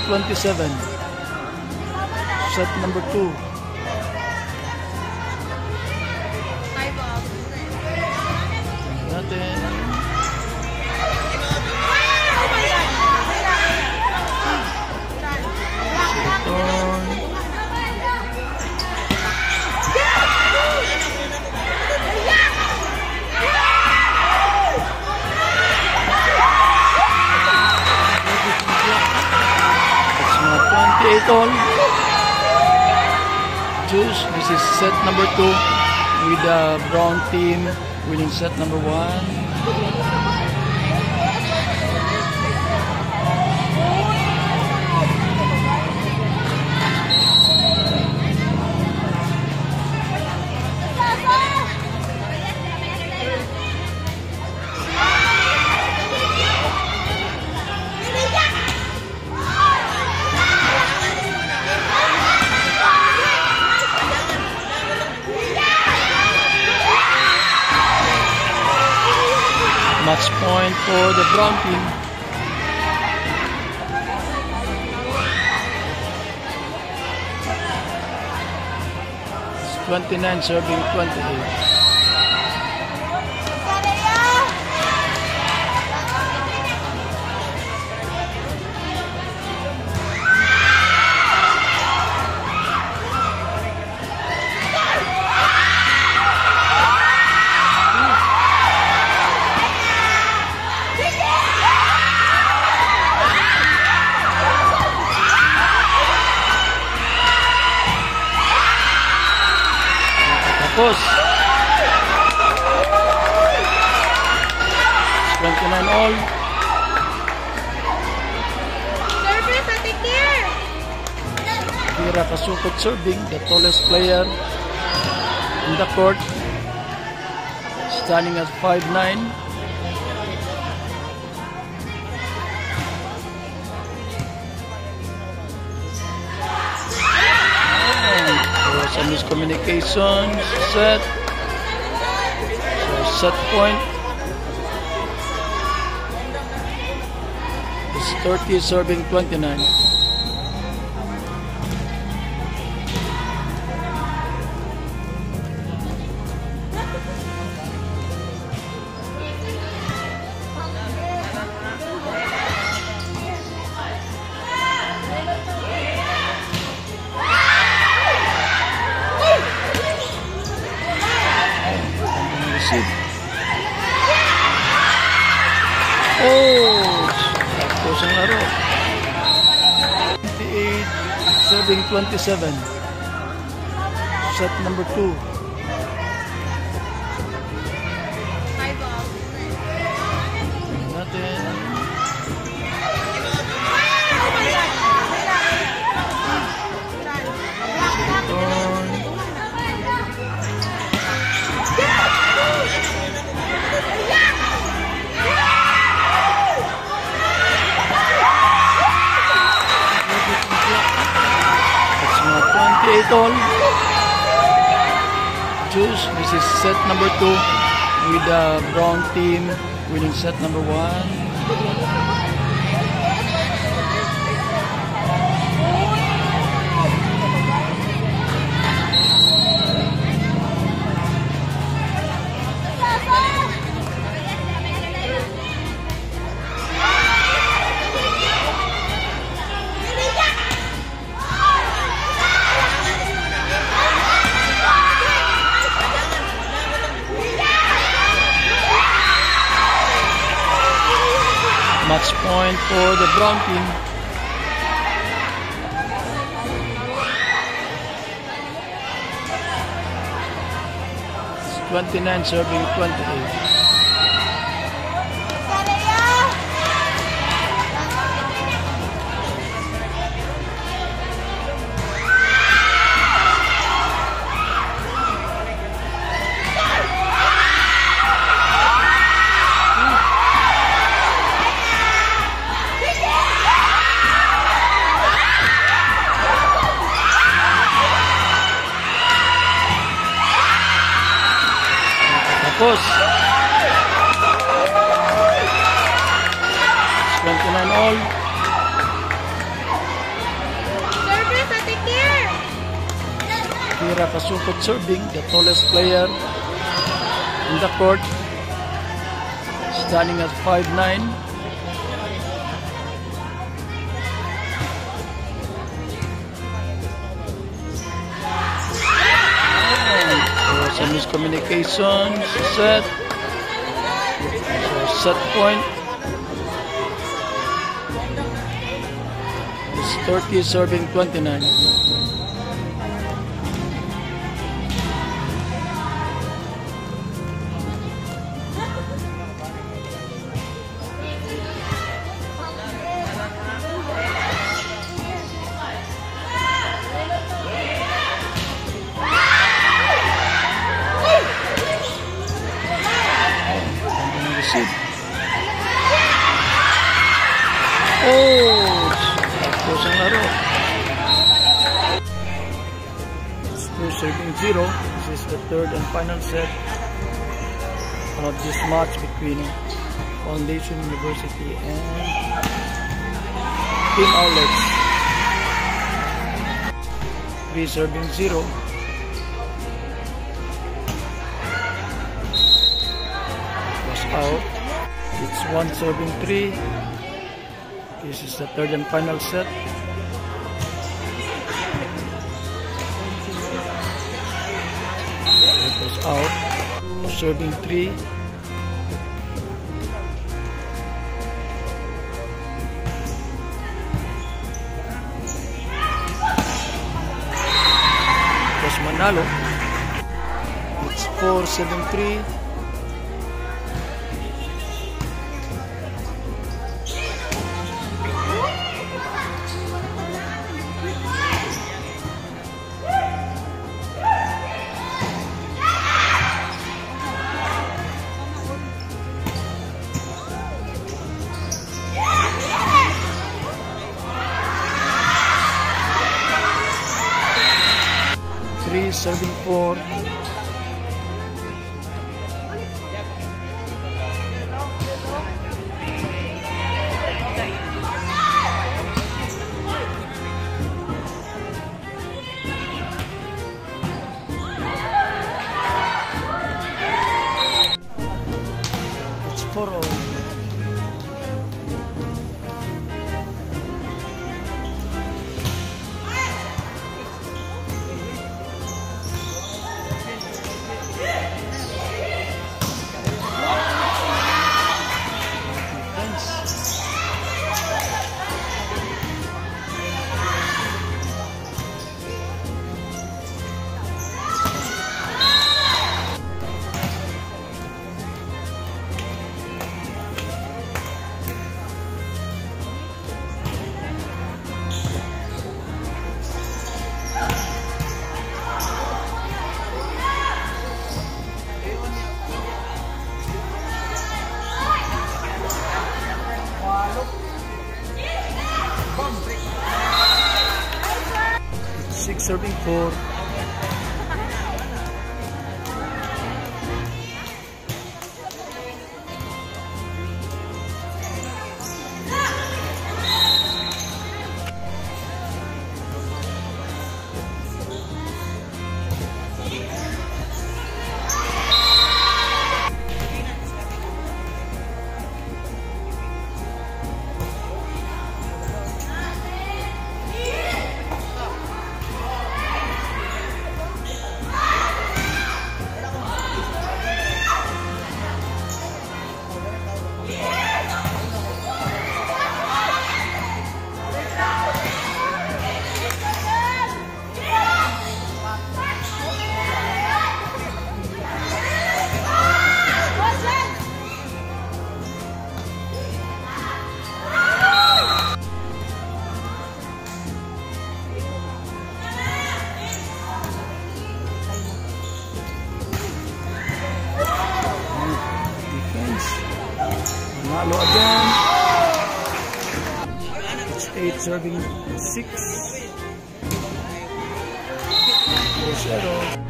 27. Set number 2. Natin. Return. That's mga 28 all. Juice, this is set number 2 with the brown team winning set number 1. Match point for the brown team. It's 29 serving 28. Tapos 29 all. Service at Tikir. Kira Kasukot serving, the tallest player in the court, standing at 5'9". Some miscommunication set. So set point is 30 serving 29. Oh, tapos ang laro. 28 serving 27. Set number 2. Natin. All. Juice, this is set number 2 with the brown team winning set number 1. Match point for the brown team. It's 29 serving 28. Tapos 29 all. Tira Kasukot serving, the tallest player in the court, standing at 5'9". Some miscommunication, set. So set point. It's 30 serving 29. Oh, tapos ang laro. It's 2 serving 0. This is the third and final set of this match between Foundation University and Team Owlets. 3 serving 0. Was out. It's 1 serving 3. This is the third and final set. It was out. Serving 3. It was manalo. It's 4 serving 3. Serving 4. It's 4-0. Serving 4. Manalo again. It's 8 serving 6. 4-0.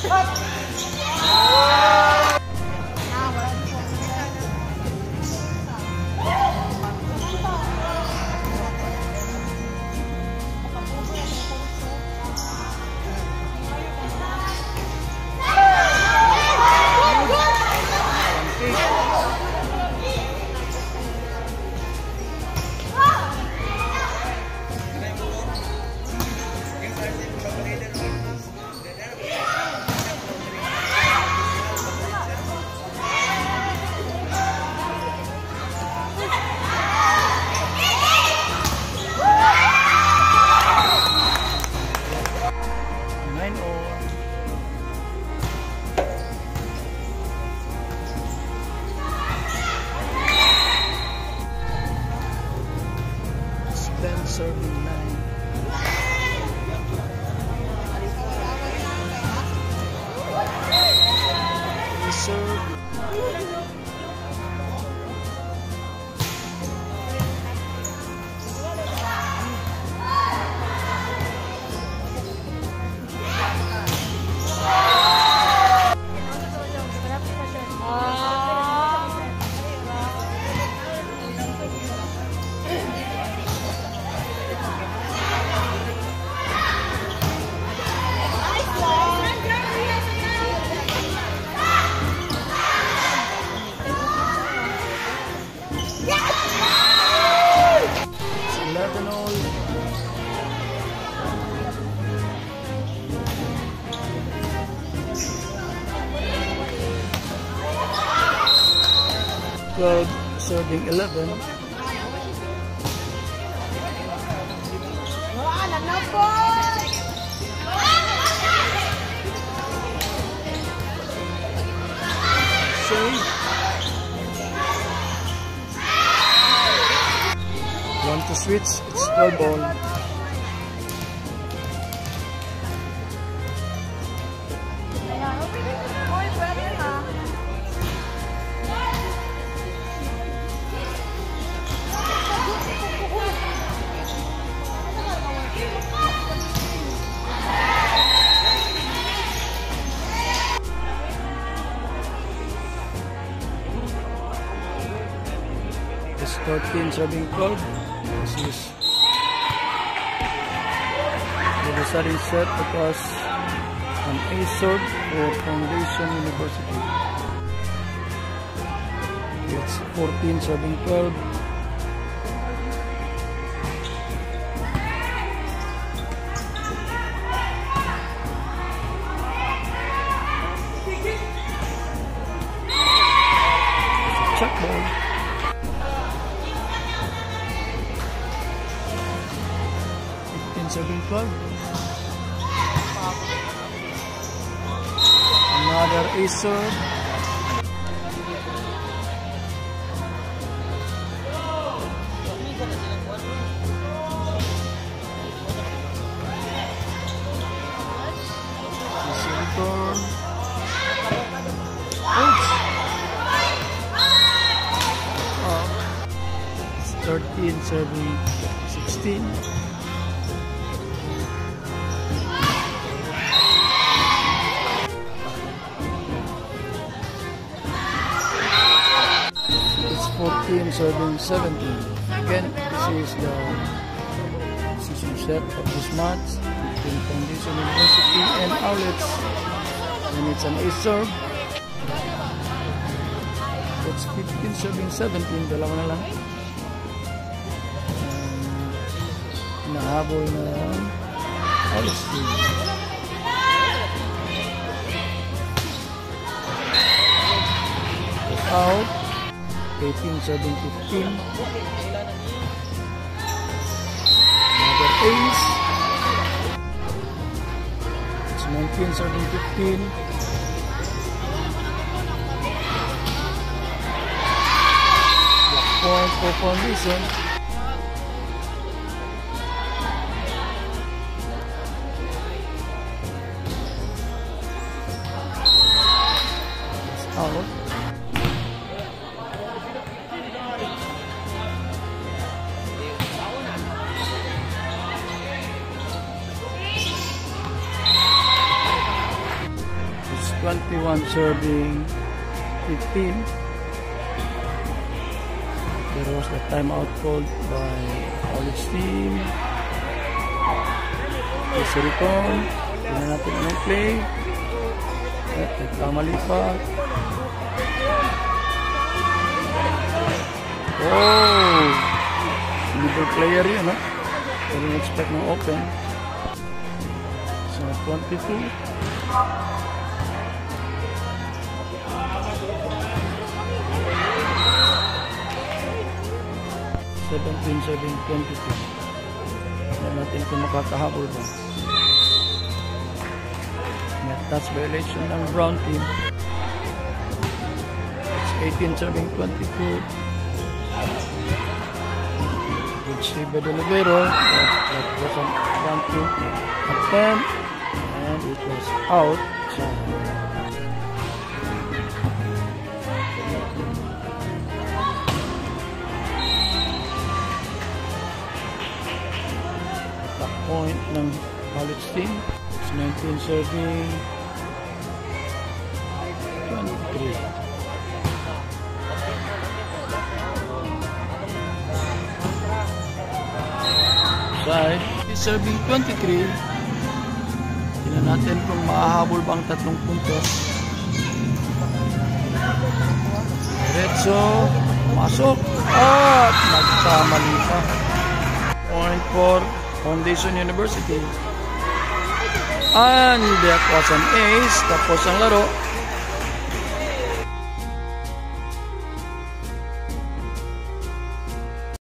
Serving 9. Serve. Serving 11. Save. Want to switch? It's 12 ball. It's 13 serving 12. This is the deciding set because an A serve for Foundation University. It's 14 serving 12. Check ball. Serving 12. Another ace serve. Easy return. It's 13 serving 16. It's 14 serving 17. Again, this is the season set of this match between Foundation University and Owlets, and it's an ace serve. It's 15 serving 17. Dalawa na lang. Nahabol na Owlets team. Out. 18 serving 15. Another ace. It's 19 serving 15. Point for Foundation. It's out. 21 serving 15. There was the timeout called by Owlets team. Kasi return. Tingnan natin ang play. At nagkamali pa. Oh! Middle player yun, ha? Didn't expect ng open. So, 22. Seventeen, 22. Tignan natin kung makakahabol ba. May touch violation ng brown team. It's 18-22. Good save by the libero. That was on brown team attempt. And it was out. Point ng Owlets team. It's 19 serving 23. Side serving 23. Tingnan natin kung maahabol ba ang 3 puntos. Diretso, masok at nagkamali pa. Point for Foundation University. And that was an ace. Tapos ang laro.